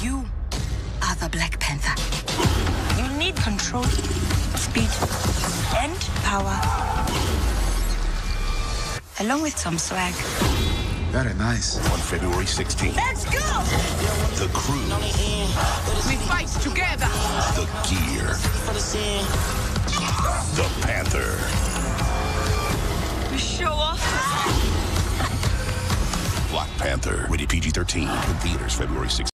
You are the Black Panther. You need control, speed, and power. Along with some swag. Very nice. On February 16th. Let's go! The Crew. We fight together. The Gear. The Panther. We show off. Black Panther. Rated PG-13. In theaters February 16th.